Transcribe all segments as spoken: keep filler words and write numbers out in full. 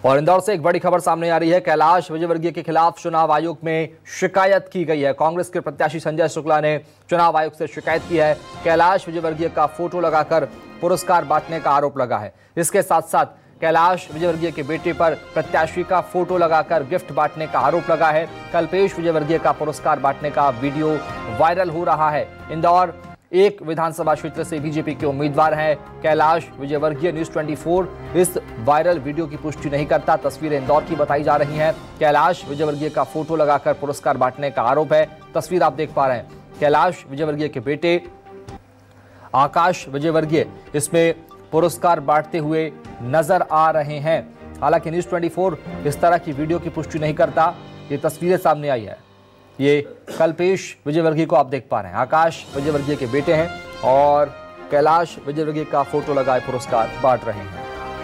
और इंदौर से एक बड़ी खबर सामने आ रही है। कैलाश विजयवर्गीय के खिलाफ चुनाव आयोग में शिकायत की गई है। कांग्रेस के प्रत्याशी संजय शुक्ला ने चुनाव आयोग से शिकायत की है। कैलाश विजयवर्गीय का फोटो लगाकर पुरस्कार बांटने का आरोप लगा है। इसके साथ साथ कैलाश विजयवर्गीय के बेटे पर प्रत्याशी का फोटो लगाकर गिफ्ट बांटने का आरोप लगा है। कल्पेश विजयवर्गीय का पुरस्कार बांटने का वीडियो वायरल हो रहा है। इंदौर एक विधानसभा क्षेत्र से बीजेपी के उम्मीदवार हैं कैलाश विजयवर्गीय। न्यूज़ चौबीस इस वायरल वीडियो की पुष्टि नहीं करता। तस्वीरें इंदौर की बताई जा रही हैं। कैलाश विजयवर्गीय का फोटो लगाकर पुरस्कार बांटने का आरोप है। तस्वीर आप देख पा रहे हैं। कैलाश विजयवर्गीय के बेटे आकाश विजयवर्गीय इसमें पुरस्कार बांटते हुए नजर आ रहे हैं। हालांकि न्यूज़ चौबीस इस तरह की वीडियो की पुष्टि नहीं करता। ये तस्वीरें सामने आई है। ये कल्पेश विजयवर्गीय को आप देख पा रहे हैं। आकाश विजयवर्गीय के बेटे हैं और कैलाश विजयवर्गीय का फोटो लगाए पुरस्कार बांट रहे हैं।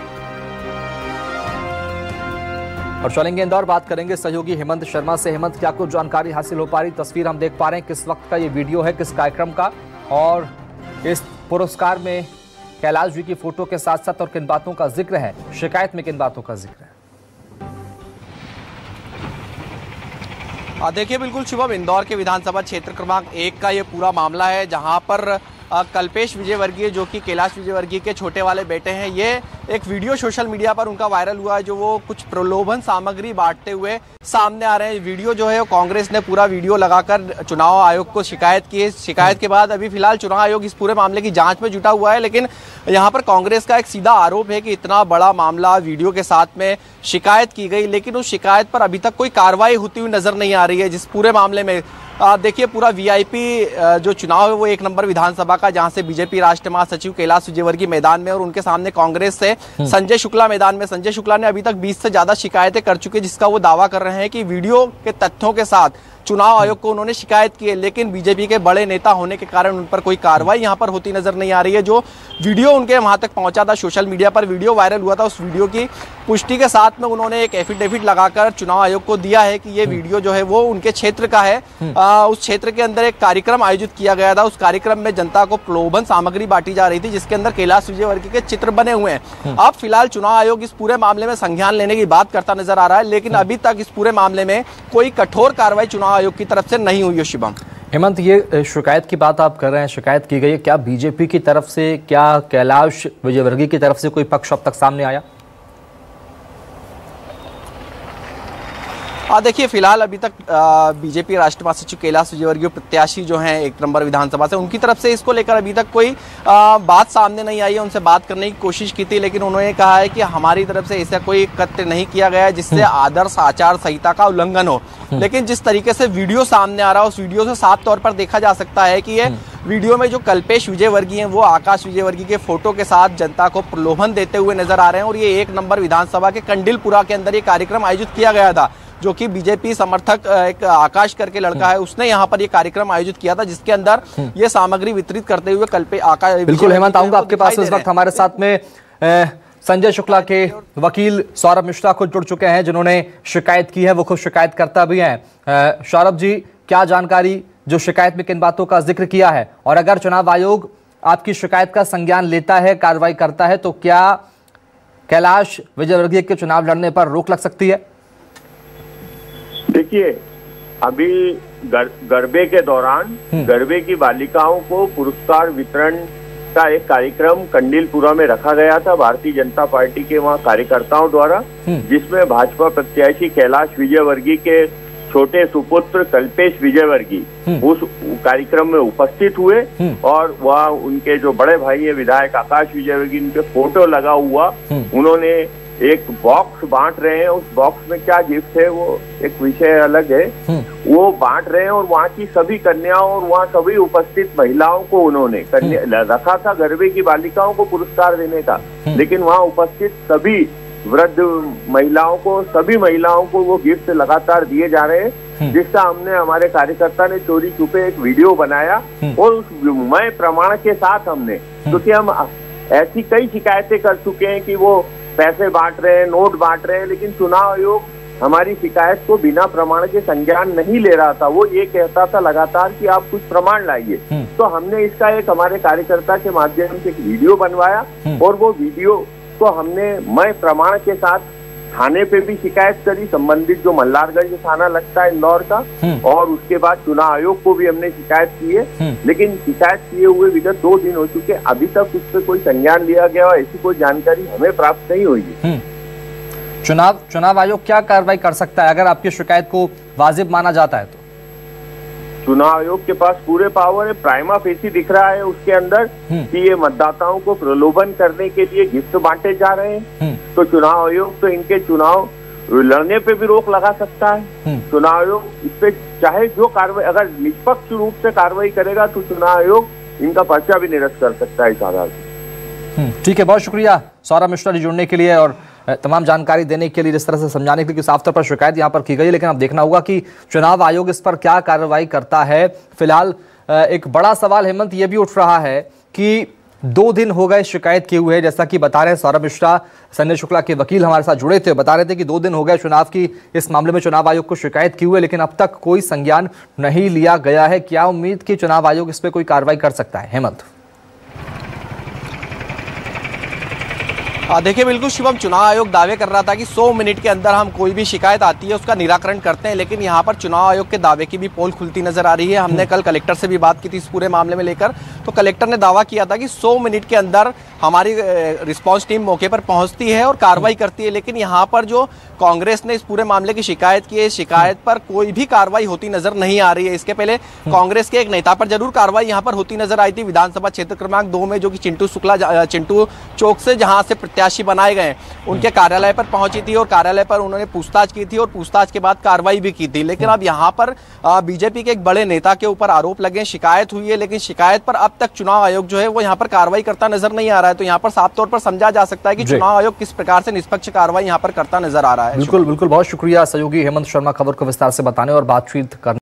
और चलेंगे इंदौर, बात करेंगे सहयोगी हेमंत शर्मा से। हेमंत, क्या कुछ जानकारी हासिल हो पा रही? तस्वीर हम देख पा रहे हैं, किस वक्त का ये वीडियो है, किस कार्यक्रम का, और इस पुरस्कार में कैलाश जी की फोटो के साथ साथ और किन बातों का जिक्र है? शिकायत में किन बातों का जिक्र है? देखिए, बिल्कुल शुभम, इंदौर के विधानसभा क्षेत्र क्रमांक एक का ये पूरा मामला है, जहां पर कल्पेश विजयवर्गीय जो कि कैलाश विजयवर्गीय के छोटे वाले बेटे हैं, ये एक वीडियो सोशल मीडिया पर उनका वायरल हुआ है, जो वो कुछ प्रलोभन सामग्री बांटते हुए सामने आ रहे हैं। वीडियो जो है वो कांग्रेस ने पूरा वीडियो लगाकर चुनाव आयोग को शिकायत की है। शिकायत के बाद अभी फिलहाल चुनाव आयोग इस पूरे मामले की जांच में जुटा हुआ है। लेकिन यहाँ पर कांग्रेस का एक सीधा आरोप है कि इतना बड़ा मामला वीडियो के साथ में शिकायत की गई, लेकिन उस शिकायत पर अभी तक कोई कार्रवाई होती हुई नजर नहीं आ रही है। जिस पूरे मामले में देखिए, पूरा वीआईपी जो चुनाव है वो एक नंबर विधानसभा का, जहां से बीजेपी राष्ट्रीय महासचिव कैलाश विजयवर्गीय मैदान में और उनके सामने कांग्रेस से संजय शुक्ला मैदान में। संजय शुक्ला ने अभी तक बीस से ज्यादा शिकायतें कर चुके, जिसका वो दावा कर रहे हैं कि वीडियो के तथ्यों के साथ चुनाव आयोग को उन्होंने शिकायत की है, लेकिन बीजेपी के बड़े नेता होने के कारण उन पर कोई कार्रवाई यहां पर होती नजर नहीं आ रही है। जो वीडियो उनके वहां तक पहुंचा था, सोशल मीडिया पर वीडियो वायरल हुआ था, उस वीडियो की पुष्टि के साथ में उन्होंने एक एफिडेविट लगाकर चुनाव आयोग को दिया है कि ये वीडियो जो है वो उनके क्षेत्र का है। आ, उस क्षेत्र के अंदर एक कार्यक्रम आयोजित किया गया था। उस कार्यक्रम में जनता को प्रलोभन सामग्री बांटी जा रही थी, जिसके अंदर कैलाश विजयवर्गीय के चित्र बने हुए हैं। अब फिलहाल चुनाव आयोग इस पूरे मामले में संज्ञान लेने की बात करता नजर आ रहा है, लेकिन अभी तक इस पूरे मामले में कोई कठोर कार्रवाई चुनाव आयोग की तरफ से नहीं हुई है। शिवम, हेमंत, ये शिकायत की बात आप कर रहे हैं, शिकायत की गई है, क्या बीजेपी की तरफ से, क्या कैलाश विजयवर्गीय की तरफ से कोई पक्ष अब तक सामने आया? हाँ, देखिए, फिलहाल अभी तक बीजेपी राष्ट्रीय महासचिव कैलाश विजयवर्गीय प्रत्याशी जो हैं एक नंबर विधानसभा से, उनकी तरफ से इसको लेकर अभी तक कोई आ, बात सामने नहीं आई है। उनसे बात करने की कोशिश की थी, लेकिन उन्होंने कहा है कि हमारी तरफ से ऐसा कोई कृत्य नहीं किया गया है जिससे आदर्श आचार संहिता का उल्लंघन हो। लेकिन जिस तरीके से वीडियो सामने आ रहा है, उस वीडियो से साफ तौर पर देखा जा सकता है कि ये वीडियो में जो कल्पेश विजयवर्गीय हैं वो आकाश विजयवर्गीय के फोटो के साथ जनता को प्रलोभन देते हुए नजर आ रहे हैं। और ये एक नंबर विधानसभा के कंडिलपुरा के अंदर ये कार्यक्रम आयोजित किया गया था, जो कि बीजेपी समर्थक एक आकाश करके लड़का है, उसने यहाँ पर ये कार्यक्रम आयोजित किया था, जिसके अंदर ये सामग्री वितरित करते हुए कल्पेश आकाश। बिल्कुल हेमंत, आऊंगा आपके पास। इस वक्त हमारे साथ में संजय शुक्ला के वकील सौरभ मिश्रा खुद जुड़ चुके हैं, जिन्होंने शिकायत की है, वो खुद शिकायतकर्ता भी हैं। सौरभ जी, क्या जानकारी, जो शिकायत में किन बातों का जिक्र किया है, और अगर चुनाव आयोग आपकी शिकायत का संज्ञान लेता है, कार्रवाई करता है, तो क्या कैलाश विजयवर्गीय के चुनाव लड़ने पर रोक लग सकती है? देखिए, अभी गर, गरबे के दौरान गरबे की बालिकाओं को पुरस्कार वितरण का एक कार्यक्रम कंडीलपुरा में रखा गया था भारतीय जनता पार्टी के वहां कार्यकर्ताओं द्वारा, जिसमें भाजपा प्रत्याशी कैलाश विजयवर्गीय के छोटे सुपुत्र कल्पेश विजयवर्गीय उस कार्यक्रम में उपस्थित हुए, और वह उनके जो बड़े भाई है विधायक आकाश विजयवर्गीय, उनके फोटो लगा हुआ उन्होंने एक बॉक्स बांट रहे हैं। उस बॉक्स में क्या गिफ्ट है वो एक विषय अलग है, वो बांट रहे हैं। और वहाँ की सभी कन्याओं और वहाँ सभी उपस्थित महिलाओं को उन्होंने रखा था गरबे की बालिकाओं को पुरस्कार देने का, लेकिन वहाँ उपस्थित सभी वृद्ध महिलाओं को, सभी महिलाओं को वो गिफ्ट लगातार दिए जा रहे हैं, जिसका हमने हमारे कार्यकर्ता ने चोरी छुपे एक वीडियो बनाया और उस मय प्रमाण के साथ हमने, क्योंकि हम ऐसी कई शिकायतें कर चुके हैं कि वो पैसे बांट रहे हैं, नोट बांट रहे हैं, लेकिन चुनाव आयोग हमारी शिकायत को बिना प्रमाण के संज्ञान नहीं ले रहा था। वो ये कहता था लगातार कि आप कुछ प्रमाण लाइए। तो हमने इसका एक हमारे कार्यकर्ता के माध्यम से एक वीडियो बनवाया, और वो वीडियो को हमने मय प्रमाण के साथ थाने पे भी शिकायत करी, संबंधित जो मल्हारगंज थाना लगता है इंदौर का, और उसके बाद चुनाव आयोग को भी हमने शिकायत की है। लेकिन शिकायत किए हुए विगत दो दिन हो चुके, अभी तक उस पर कोई संज्ञान लिया गया और ऐसी कोई जानकारी हमें प्राप्त नहीं हुई है। चुनाव चुनाव आयोग क्या कार्रवाई कर सकता है अगर आपकी शिकायत को वाजिब माना जाता है तो? चुनाव आयोग के पास पूरे पावर है। प्राइमा फेसी दिख रहा है उसके अंदर कि ये मतदाताओं को प्रलोभन करने के लिए गिफ्ट बांटे जा रहे हैं, तो चुनाव आयोग तो इनके चुनाव लड़ने पे भी रोक लगा सकता है। चुनाव आयोग इस पे चाहे जो कार्रवाई, अगर निष्पक्ष रूप से कार्रवाई करेगा तो चुनाव आयोग इनका पर्चा भी निरस्त कर सकता है इस आधार पर। ठीक है, बहुत शुक्रिया सौरभ मिश्रा जी जुड़ने के लिए और तमाम जानकारी देने के लिए, जिस तरह से समझाने के लिए कि साफ तौर पर शिकायत यहां पर की गई है, लेकिन अब देखना होगा कि चुनाव आयोग इस पर क्या कार्रवाई करता है। फिलहाल एक बड़ा सवाल हेमंत ये भी उठ रहा है कि दो दिन हो गए शिकायत किए हुए, जैसा कि बता रहे हैं सौरभ मिश्रा, संजय शुक्ला के वकील हमारे साथ जुड़े थे, बता रहे थे कि दो दिन हो गए चुनाव की इस मामले में चुनाव आयोग को शिकायत की हुए, लेकिन अब तक कोई संज्ञान नहीं लिया गया है। क्या उम्मीद कि चुनाव आयोग इस पर कोई कार्रवाई कर सकता है हेमंत? देखिए बिल्कुल शिवम, चुनाव आयोग दावे कर रहा था कि सौ मिनट के अंदर हम कोई भी शिकायत आती है उसका निराकरण करते हैं, लेकिन यहाँ पर चुनाव आयोग के दावे की भी पोल खुलती नजर आ रही है। हमने कल कलेक्टर से भी बात की थी इस पूरे मामले में लेकर, तो कलेक्टर ने दावा किया था कि सौ मिनट के अंदर हमारी रिस्पांस टीम मौके पर पहुंचती है और कार्रवाई करती है, लेकिन यहाँ पर जो कांग्रेस ने इस पूरे मामले की शिकायत की है, शिकायत पर कोई भी कार्रवाई होती नजर नहीं आ रही है। इसके पहले कांग्रेस के एक नेता पर जरूर कार्रवाई यहाँ पर होती नजर आई थी विधानसभा क्षेत्र क्रमांक दो में, जो कि चिंटू शुक्ला चिंटू चौक से जहां से प्रत्याशी बनाए गए उनके कार्यालय पर पहुंची थी और कार्यालय पर उन्होंने पूछताछ की थी और पूछताछ के बाद कार्रवाई भी की थी। लेकिन अब यहाँ पर बीजेपी के एक बड़े नेता के ऊपर आरोप लगे, शिकायत हुई है, लेकिन शिकायत पर अब तक चुनाव आयोग जो है वो यहाँ पर कार्रवाई करता नजर नहीं आ रहा है। तो यहाँ पर साफ तौर पर समझा जा सकता है कि चुनाव आयोग किस प्रकार से निष्पक्ष कार्रवाई यहाँ पर करता नजर आ रहा है। बिल्कुल बिल्कुल, बहुत शुक्रिया सहयोगी हेमंत शर्मा खबर को विस्तार से बताने और बातचीत करने